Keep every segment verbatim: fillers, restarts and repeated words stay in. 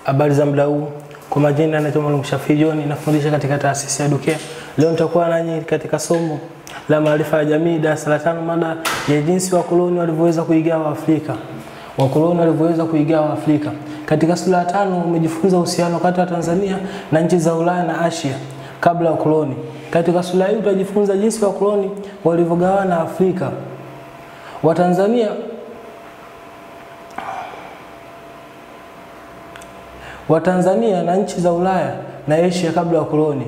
Habari za muda huu. Kwa majina naitwa Mwalimu Shafi John, nafundisha katika taasisi ya Edukea. Leo nitakuwa nanyi katika somo la maarifa ya jamii darasa la tano, mada ya jinsi wakoloni walivyoweza kuigawa Afrika. Wakoloni walivyoweza kuigawa Afrika. Katika sura ya tano umejifunza uhusiano kati ya Tanzania na nchi za Ulaya na Asia kabla ya ukoloni. Katika sura hii utajifunza jinsi wakoloni walivyogawana Afrika. Watanzania Watanzania na nchi za Ulaya na Asia kabla ya ukoloni.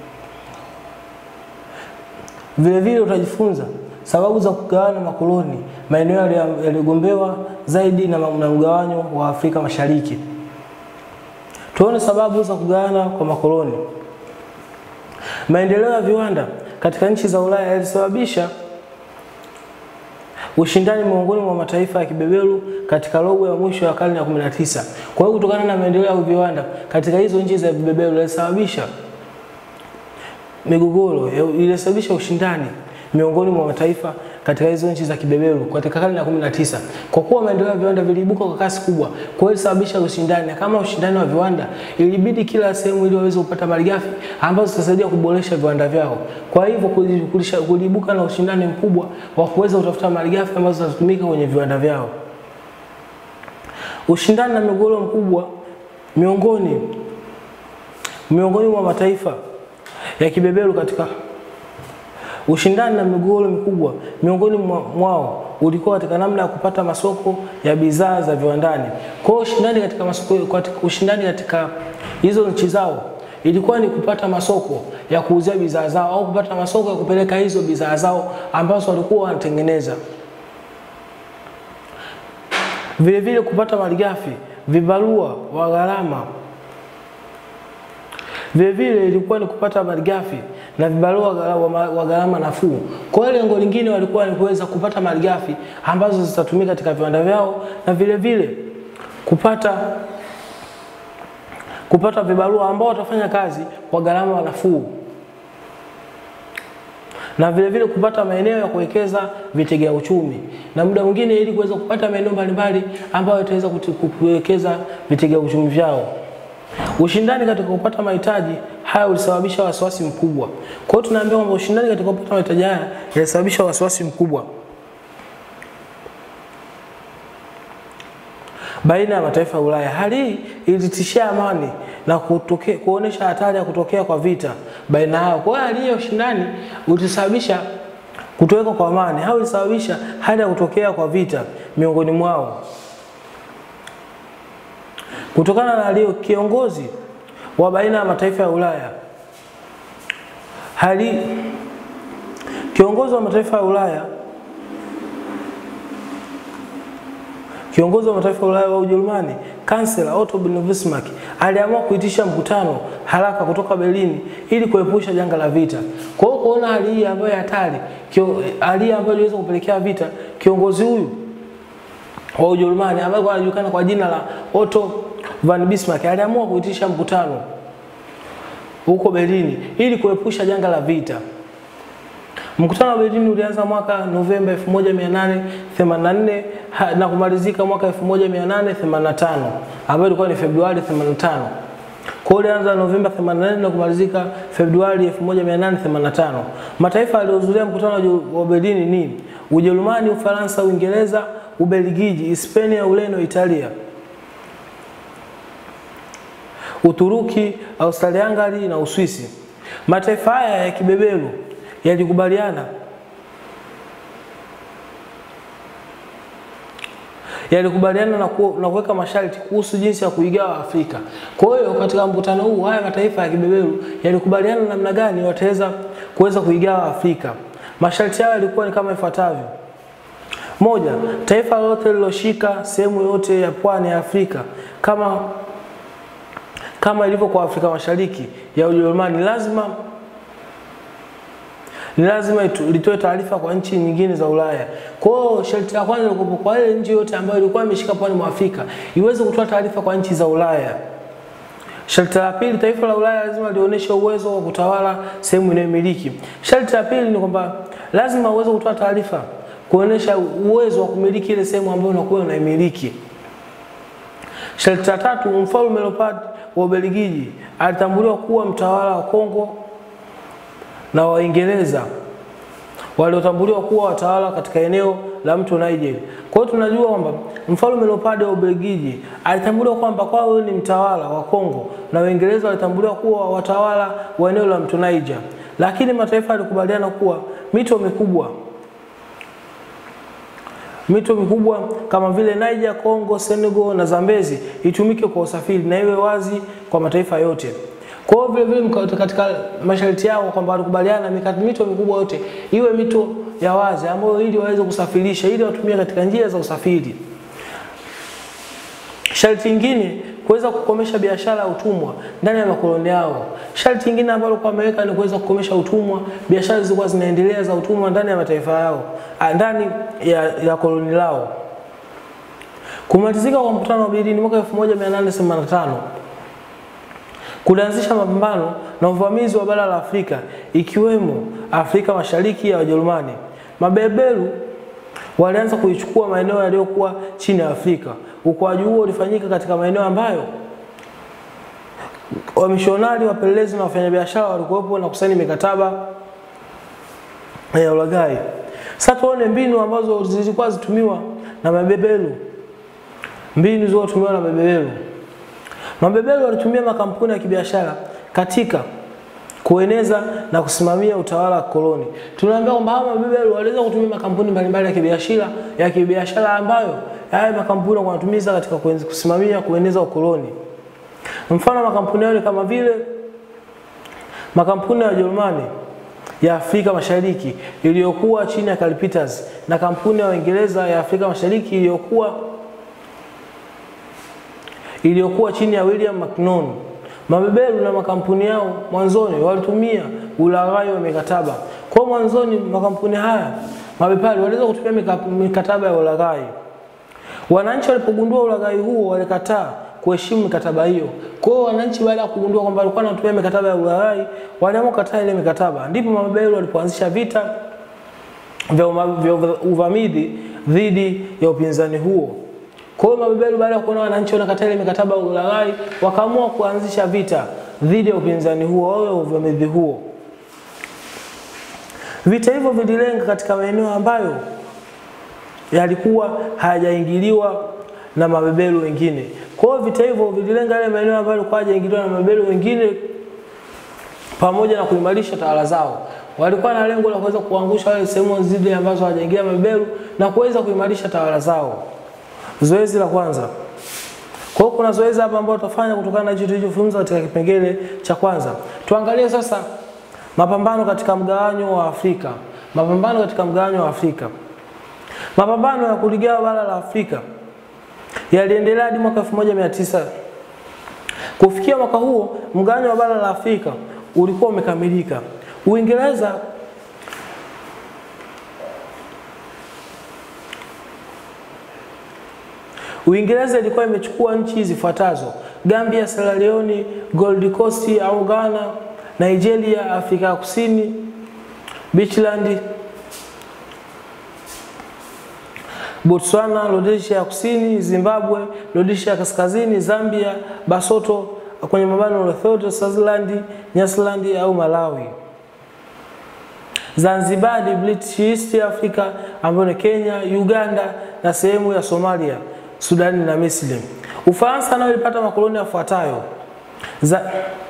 Vile vile utajifunza sababu za kugawana makoloni, maeneo yaliyogombewa zaidi na mgawanyo wa Afrika Mashariki. Tuone sababu za kugawana kwa makoloni. Maendeleo ya viwanda katika nchi za Ulaya yalisababisha ushindani miongoni mwa mataifa ya kibeberu katika robo ya mwisho ya karne ya kumi na tisa. Kwa hiyo kutokana na maendeleo ya viwanda katika hizo nchi za kibeberu yalisababisha migogoro, ilisababisha ushindani miongoni mwa mataifa katika hizo nchi za kibeberu katika karne ya kumi na tisa. Kwa kuwa maendeleo ya viwanda viliibuka kwa kasi kubwa, kwa hiyo ilisababisha ushindani. Kama ushindani wa viwanda, ilibidi kila sehemu ili waweze kupata malighafi ambazo zitasaidia kuboresha viwanda vyao. Kwa hivyo kuliibuka na ushindani mkubwa wa kuweza kutafuta malighafi ambazo zitatumika kwenye viwanda vyao. Ushindani na migogoro mkubwa miongoni miongoni mwa mataifa ya kibeberu katika Ushindani na migogoro mikubwa miongoni mwao ulikuwa katika namna ya kupata masoko ya bidhaa za viwandani. Kwa hiyo ushindani katika masoko, katika ushindani katika hizo nchi zao ilikuwa ni kupata masoko ya kuuzia bidhaa zao au kupata masoko ya kupeleka hizo bidhaa zao ambazo walikuwa wanatengeneza. Vile vile kupata malighafi, vibarua wa gharama. Vile vile ilikuwa ni kupata malighafi na vibarua wa gharama nafuu. Kwa hiyo lengo lingine walikuwa ni kuweza kupata malighafi ambazo zitatumika katika viwanda vyao, na vile vile kupata kupata vibarua ambao watafanya kazi kwa gharama nafuu, na vile vile kupata maeneo ya kuwekeza vitega uchumi, na muda mwingine ili kuweza kupata maeneo mbalimbali ambayo yataweza kuwekeza vitega uchumi vyao. Ushindani katika kupata mahitaji haya ulisababisha wasiwasi mkubwa. Kwa hiyo tunaambiwa kwamba ushindani katika kupata mahitaji haya ulisababisha wasiwasi mkubwa baina ya mataifa ya Ulaya. Hali hii ilitishia amani na kutokea kuonesha hatari ya kutokea kwa vita baina yao. Kwa hiyo hali hiyo ushindani ulisababisha kutoweka kwa amani, au ilisababisha hali ya kutokea kwa vita miongoni mwao. Kutokana na hali hiyo, kiongozi wa baina ya mataifa ya Ulaya hali kiongozi wa mataifa ya Ulaya Kiongozi wa mataifa ya Ulaya wa Ujerumani, Kansela Otto von Bismarck, aliamua kuitisha mkutano haraka kutoka Berlin ili kuepusha janga la vita. Kwa hiyo kuona hali hii ambayo hatari, hali ambayo iliweza kupelekea vita, kiongozi huyu wa Ujerumani ambaye anajulikana kwa jina la Otto von Bismarck aliamua kuitisha mkutano huko Berlin ili kuepusha janga la vita. Mkutano wa Berlin ulianza mwaka Novemba elfu moja mia nane themanini na nne na kumalizika mwaka elfu moja mia nane themanini na tano, ambayo ilikuwa ni Februari themanini na tano. Kwa hiyo ulianza Novemba themanini na nne na kumalizika Februari elfu moja mia nane themanini na tano. Mataifa yaliyohudhuria mkutano wa Berlin ni Ujerumani, Ufaransa, Uingereza, Ubelgiji, Hispania, Ureno, Italia, Uturuki, Australia, Hungary na Uswisi. Mataifa haya ya kibeberu yalikubaliana yalikubaliana na kuweka masharti kuhusu jinsi ya kuigawa Afrika. Kwa hiyo katika mkutano huu haya mataifa ya kibeberu yalikubaliana namna gani wataweza kuweza kuigawa Afrika. Masharti hayo yalikuwa ni kama ifuatavyo. Moja, taifa lote liloshika sehemu yote ya pwani ya Afrika kama kama ilivyo kwa Afrika Mashariki ya Ujerumani lazima ni lazima litoe taarifa kwa nchi nyingine za Ulaya. Kwa hiyo sharti la kwanza lilikuwa kwa ile nchi yote ambayo ilikuwa imeshika pwani mwa Afrika iweze kutoa taarifa kwa nchi za Ulaya. Sharti la pili, taifa la Ulaya lazima lionyeshe uwezo wa kutawala sehemu inayomiliki. Sharti la pili ni kwamba lazima uweze kutoa taarifa kuonyesha uwezo wa kumiliki ile sehemu ambayo unakuwa unaimiliki. Sharti la tatu, Mfalme Leopold wa Ubelgiji alitambuliwa kuwa mtawala wa Kongo na Waingereza waliotambuliwa kuwa watawala katika eneo la mto Niger. Kwa hiyo tunajua kwamba Mfalme Leopold wa Ubelgiji alitambuliwa kwamba kwa yeye ni mtawala wa Kongo na Waingereza walitambuliwa kuwa watawala wa eneo la mto Niger. Lakini mataifa yalikubaliana kuwa mito mikubwa mito mikubwa kama vile Niger, Kongo, Senegal na Zambezi itumike kwa usafiri na iwe wazi kwa mataifa yote. Kwa hiyo vile vile katika masharti yao kwamba walikubaliana mito mikubwa yote iwe mito ya wazi ambayo ili waweze kusafirisha, ili watumie katika njia za usafiri. Sharti lingine, kuweza kukomesha biashara ya utumwa ndani ya makoloni yao. Sharti lingine ambalo kwa Amerika ni kuweza kukomesha utumwa, biashara zilikuwa zinaendelea za utumwa ndani ya mataifa yao, ndani ya, ya koloni lao. Kumalizika kwa mkutano wa Berlin mwaka elfu moja mia nane themanini na tano kulianzisha mapambano na uvamizi wa bara la Afrika, ikiwemo Afrika Mashariki ya Wajerumani. Mabeberu walianza kuichukua maeneo yaliyokuwa chini ya Afrika. Ukwaji huo ulifanyika katika maeneo ambayo wamishonari, wapelelezi na wafanyabiashara walikuwepo na kusaini mikataba ya ulaghai. Sasa tuone mbinu ambazo zilikuwa zitumiwa na mabeberu. Mbinu zilizotumiwa na mabeberu. Mabeberu walitumia makampuni ya kibiashara katika kueneza na kusimamia utawala wa koloni. Tunaambia kwamba hawa mabeberu waliweza kutumia makampuni mbalimbali ya kibiashara ya kibiashara ambayo haya makampuni wanatumiza katika kusimamia kueneza ukoloni. Mfano makampuni yao kama vile makampuni ya Wajerumani ya Afrika Mashariki iliyokuwa chini ya Karl Peters na kampuni ya Uingereza ya Afrika Mashariki iliyokuwa iliyokuwa chini ya William McNaughton. Mabeberu na makampuni yao mwanzoni walitumia ulaghai wa mikataba. Kwa mwanzoni makampuni haya mabeberu waliweza kutumia mikataba ya ulaghai. Wananchi walipogundua ulaghai huo walikataa kuheshimu mikataba hiyo. Kwa hiyo wananchi baada ya kugundua kwamba walikuwa wanatumia mikataba ya ulaghai, waliamua kukataa ile mikataba. Ndipo mabeberu walipoanzisha vita vya uvamizi dhidi ya upinzani huo. Kwa hiyo mabeberu baada ya kuona wananchi wanakataa ile mikataba ya ulaghai, wakaamua kuanzisha vita dhidi ya upinzani huo au uvamizi huo. Vita hivyo vililenga katika maeneo ambayo yalikuwa hayajaingiliwa na mabeberu wengine. Kwa hiyo vita hivyo vililenga yale maeneo ambayo yalikuwa hayajaingiliwa na mabeberu wengine pamoja na kuimarisha tawala zao. Walikuwa na lengo la kuweza kuangusha wale sehemu zile ambazo hawajaingia mabeberu na kuweza kuimarisha tawala zao. Zoezi la kwanza. Kwa hiyo kuna zoezi hapa ambalo tutafanya kutokana na hicho tulichofunza katika kipengele cha kwanza. Tuangalie sasa mapambano katika mgawanyo wa Afrika. Mapambano katika mgawanyo wa Afrika. Mapambano ya kuligawa bara la Afrika yaliendelea hadi mwaka elfu moja mia tisa. Kufikia mwaka huo, mgawanyo wa bara la Afrika ulikuwa umekamilika. Uingereza Uingereza ilikuwa imechukua nchi zifuatazo: Gambia, Sierra Leone, Gold Coast au Ghana, Nigeria, Afrika ya Kusini, Beachland, Botswana, Rhodesia ya Kusini, Zimbabwe, Rhodesia ya Kaskazini, Zambia, Basotho kwenye mabano Lesotho, Swaziland, Nyasaland au Malawi. Zanzibar, British East Africa ambayo ni Kenya, Uganda na sehemu ya Somalia, Sudani na Misri. Ufaransa nayo ilipata makoloni yafuatayo. Za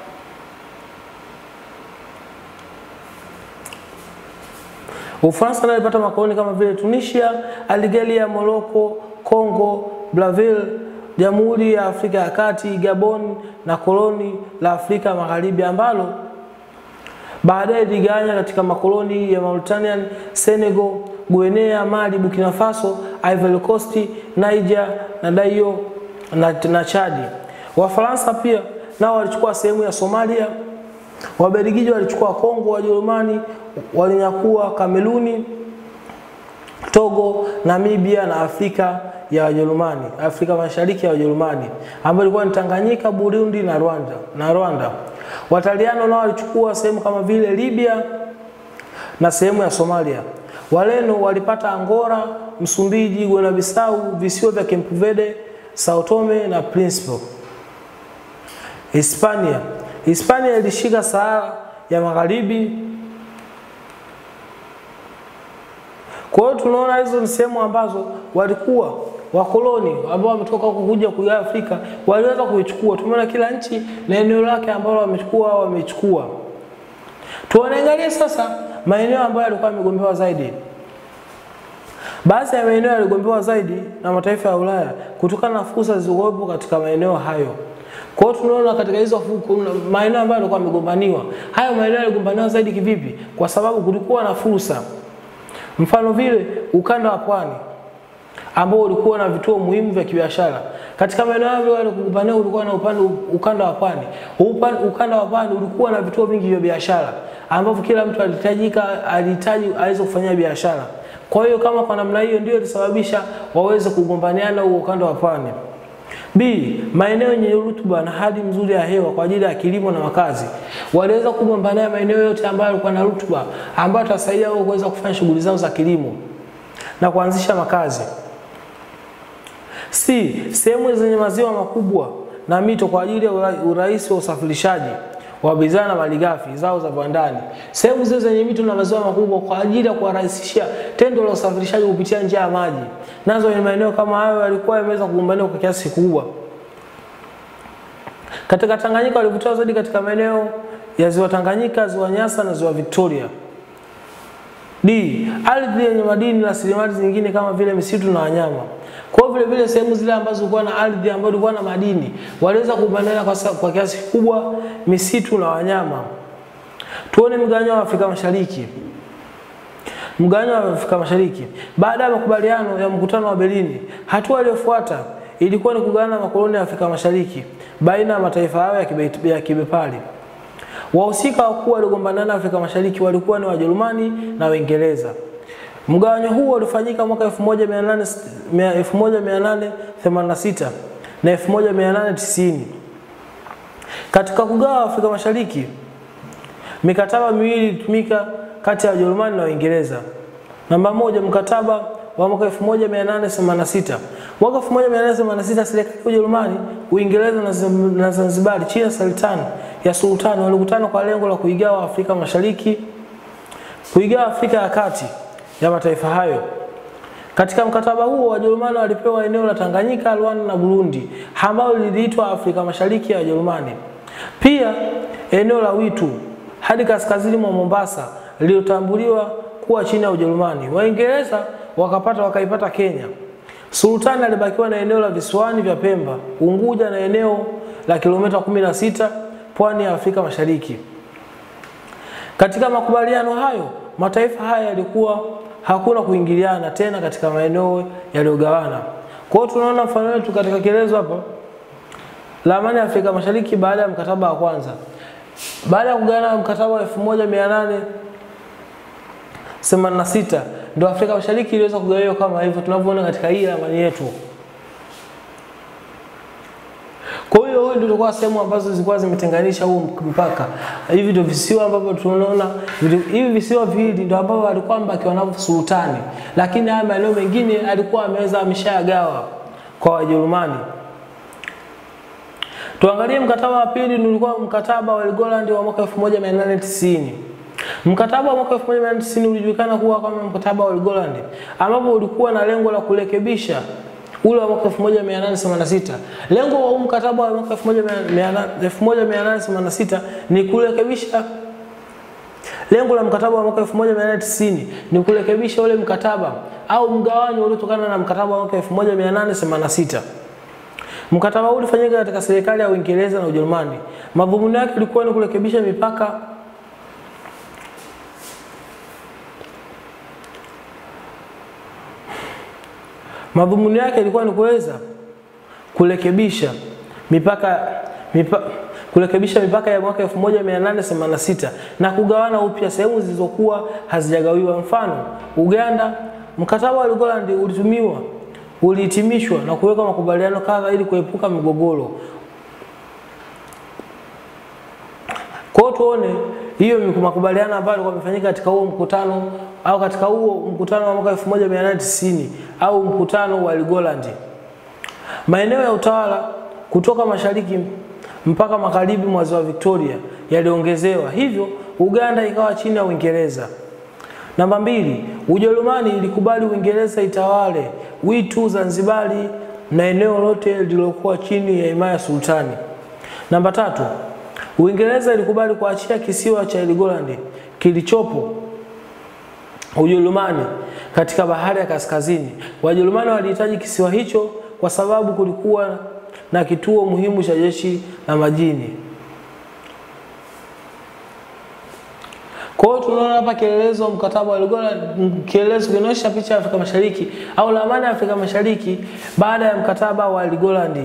Ufaransa nayo ilipata makoloni kama vile Tunisia, Algeria, Morocco, Congo, Brazil, Jamhuri ya Afrika ya Kati, Gabon na koloni la Afrika Magharibi ambalo baadaye ligawanya katika makoloni ya Mauritania, Senegal, Guinea, Mali, Burkina Faso, Ivory Coast, Niger na Daio na, na Chadi. Wafaransa pia nao walichukua sehemu ya Somalia. Wabelgiji walichukua Kongo, Wajerumani walinyakua Kameruni, Togo, Namibia na Afrika ya Wajerumani, Afrika Mashariki ya Wajerumani ambayo ilikuwa ni Tanganyika, Burundi na Rwanda na Rwanda. Wataliano nao walichukua sehemu kama vile Libya na sehemu ya Somalia. Waleno walipata Angola, Msumbiji, Guinea Bissau, visiwa vya Cape Verde, Sao Tome na Principe. Hispania. Hispania ilishika Sahara ya Magharibi. Kwa hiyo tunaona hizo ni sehemu ambazo walikuwa wakoloni ambao wametoka kuja kuja Afrika waliweza kuichukua. Tumeona kila nchi na eneo lake ambalo wamechukua wamechukua. Tuangalie sasa maeneo ambayo yalikuwa yamegombewa zaidi. Baadhi ya maeneo yaligombewa zaidi na mataifa ya Ulaya kutokana na fursa zilizokuwepo katika maeneo hayo. Kwa hiyo tunaona katika hizo maeneo ambayo yalikuwa yamegombaniwa, hayo maeneo yaligombaniwa zaidi kivipi? Kwa sababu kulikuwa na fursa. Mfano vile ukanda wa pwani ambao ulikuwa na vituo muhimu vya kibiashara. Katika maeneo hayo yalikugombaniwa ulikuwa na upande ukanda wa pwani. Ukanda wa pwani ulikuwa na vituo vingi vya biashara ambapo kila mtu alihitajika alihitaji aweze kufanya biashara. Kwa hiyo kama kwa namna hiyo ndio ilisababisha waweze kugombaniana huo ukanda wa pwani. B. Maeneo yenye rutuba na hali nzuri ya hewa kwa ajili ya kilimo na makazi. Waliweza kugombania maeneo yote ambayo yalikuwa na rutuba ambayo itasaidia wao kuweza kufanya shughuli zao za kilimo na kuanzisha makazi. C. Sehemu zenye maziwa makubwa na mito kwa ajili ya urahisi wa usafirishaji wa bidhaa na malighafi zao za viwandani. Sehemu zile zenye mito na maziwa makubwa kwa ajili ya kuwarahisishia tendo la usafirishaji kupitia njia ya maji. Nazo ni maeneo kama hayo yalikuwa yameweza kugombaniwa kwa kiasi kikubwa. Katika Tanganyika walivutiwa zaidi katika maeneo ya ziwa Tanganyika, ziwa Nyasa na ziwa Victoria. D. Ardhi yenye madini na rasilimali zingine kama vile misitu na wanyama. Kwa vile vile sehemu zile ambazo zilikuwa na ardhi ambayo ilikuwa na madini, waliweza kugombaniana kwa, kwa kiasi kikubwa misitu na wanyama. Tuone mgawanyo wa Afrika Mashariki. Mgawanyo wa Afrika Mashariki. Baada ya makubaliano ya mkutano wa Berlin, hatua iliyofuata ilikuwa ni kugawana makoloni ya Afrika Mashariki baina ya mataifa hayo ya kibepari. Wahusika wakuu waliogombana Afrika Mashariki walikuwa ni Wajerumani na Waingereza. Mgawanyo huu ulifanyika mwaka elfu moja mia nane themanini na sita na elfu moja mia nane tisini. Katika kugawa Afrika Mashariki, mikataba miwili ilitumika kati ya Wajerumani na Waingereza. Namba moja, mkataba wa mwaka elfu moja mia nane themanini na sita. Mwaka elfu moja mia nane themanini na sita serikali ya Ujerumani, Uingereza na Zanzibar chini ya sultani ya sultani walikutana kwa lengo la kuigawa Afrika Mashariki, kuigawa Afrika ya Kati ya mataifa hayo. Katika mkataba huo Wajerumani walipewa eneo la Tanganyika, Rwanda na Burundi ambalo liliitwa Afrika Mashariki ya Wajerumani. Pia eneo la Witu hadi kaskazini mwa Mombasa lililotambuliwa kuwa chini ya Ujerumani. Waingereza wakapata wakaipata Kenya. Sultani alibakiwa na eneo la visiwani vya Pemba, Unguja na eneo la kilomita kumi na sita pwani ya Afrika Mashariki. Katika makubaliano hayo, mataifa haya yalikuwa hakuna kuingiliana tena katika maeneo yaliyogawana. Kwa hiyo tunaona mfano wetu katika kielezo hapa la amani ya Afrika Mashariki baada ya mkataba wa kwanza. Baada ya kugawana mkataba wa elfu moja mia nane themanini na sita ndio Afrika Mashariki iliweza kugawiwa kama hivyo tunavyoona katika hii amani yetu. Kwa hiyo ndio ilikuwa sehemu ambazo zilikuwa zimetenganisha huo mpaka. Hivi ndio visiwa ambavyo tunaona hivi visiwa viwili ndio ambavyo alikuwa mbaki wanao sultani. Lakini haya maeneo mengine alikuwa ameweza ameshagawa kwa Wajerumani. Tuangalie mkataba wa pili, ulikuwa mkataba wa Walivyoigawa wa mwaka elfu moja mia nane tisini. Mkataba wa mwaka elfu moja mia nane tisini ulijulikana kuwa kama mkataba wa Walivyoigawa ambapo ulikuwa na lengo la kurekebisha ule wa mwaka elfu moja mia nane themanini na sita. Lengo wa huu mkataba wa mwaka elfu moja mia nane themanini na sita ni kurekebisha. Lengo la mkataba wa mwaka elfu moja mia nane tisini ni kurekebisha ule mkataba au mgawanyo uliotokana na mkataba wa mwaka elfu moja mia nane themanini na sita. Mkataba huu ulifanyika katika serikali ya Uingereza na Ujerumani. Madhumuni yake ilikuwa ni kurekebisha mipaka Madhumuni yake ilikuwa ni kuweza kurekebisha mipaka mipa, kurekebisha mipaka ya mwaka elfu moja mia nane themanini na sita na kugawana upya sehemu zilizokuwa hazijagawiwa. Mfano, Uganda, mkataba wa Walivyoigawa ulitumiwa ulihitimishwa na kuweka makubaliano kadhaa ili kuepuka migogoro. Kwa hiyo tuone hiyo makubaliano ambayo yalikuwa yamefanyika katika huo mkutano au katika huo mkutano wa mwaka elfu moja mia nane tisini au mkutano wa Walivyoigawa. Maeneo ya utawala kutoka mashariki mpaka magharibi mwa ziwa Victoria yaliongezewa, hivyo Uganda ikawa chini ya Uingereza. Namba mbili, Ujerumani ilikubali Uingereza itawale Witu, Zanzibari na eneo lote lililokuwa chini ya himaya ya sultani. Namba tatu, Uingereza ilikubali kuachia kisiwa cha Heligoland kilichopo Ujerumani katika bahari ya kaskazini. Wajerumani walihitaji kisiwa hicho kwa sababu kulikuwa na kituo muhimu cha jeshi la majini. Kwa hiyo tunaona hapa kielelezo mkataba wa Heligoland, kielelezo kinaonyesha picha ya Afrika Mashariki au ramani ya Afrika Mashariki baada ya mkataba wa Heligoland.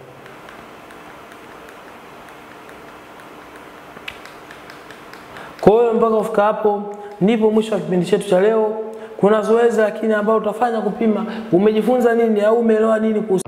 Kwa hiyo mpaka kufika hapo ndipo mwisho wa kipindi chetu cha leo. Kuna zoezi lakini ambalo utafanya kupima umejifunza nini au umeelewa nini kuhusu